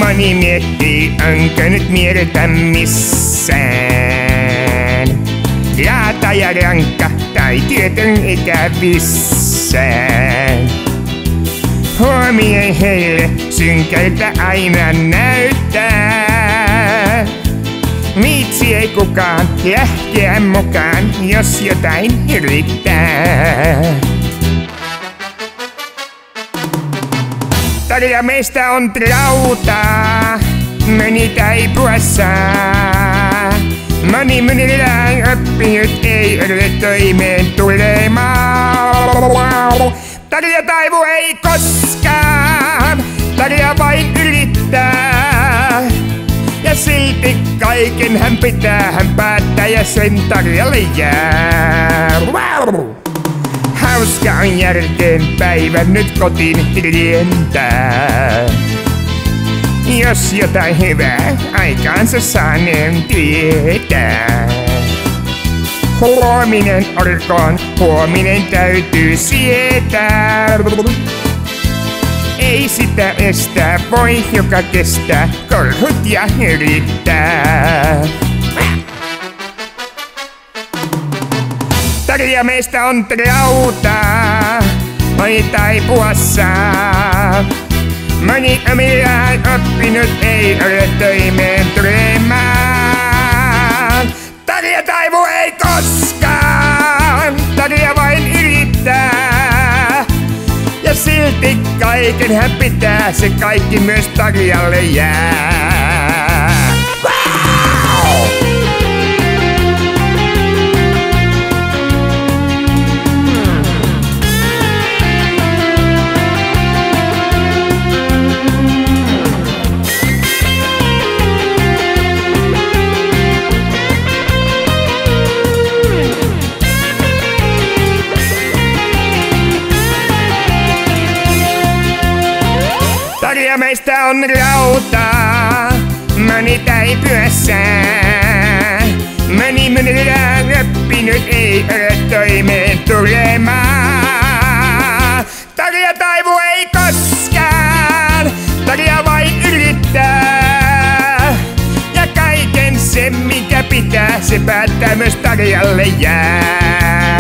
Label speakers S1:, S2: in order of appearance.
S1: Moni miettii, onko nyt mieltä missään. Laata ja rankka tai työtön ikävissään. Huomien heille synkältä aina näyttää. Viitsi ei kukaan lähteä mukaan, jos jotain yrittää. Tarja meistä on trautaa, meni taipuessa. Moni mynillään oppinut ei ole toimeen tulemaan. Tarja taivu ei koskaan, Tarja vain yrittää. Ja silti kaiken hän pitää, hän päättää ja sen Tarjalle jää. Hauska on järkeen päivä nyt kotiin rientää. Jos jotain hyvää aikaansa saaneen tietää. Huominen orkoon, huominen täytyy sietää. Ei sitä estää, voi joka kestää, korhut ja yrittää. Tarja meistä on trautaa, voi taipuassa. Moni omillaan oppinut ei ole toimeen tulemaan. Tarja taivu ei koskaan, Tarja vain yrittää. Ja silti kaiken hän pitää, se kaikki myös Tarjalle jää. Tarja meistä on rautaa, moni täipyessään. Moni mynillään oppinut ei ole toimeen tulemaan. Tarja taivu ei koskaan, Tarja vain yrittää. Ja kaiken sen mikä pitää, se päättää myös Tarjalle jää.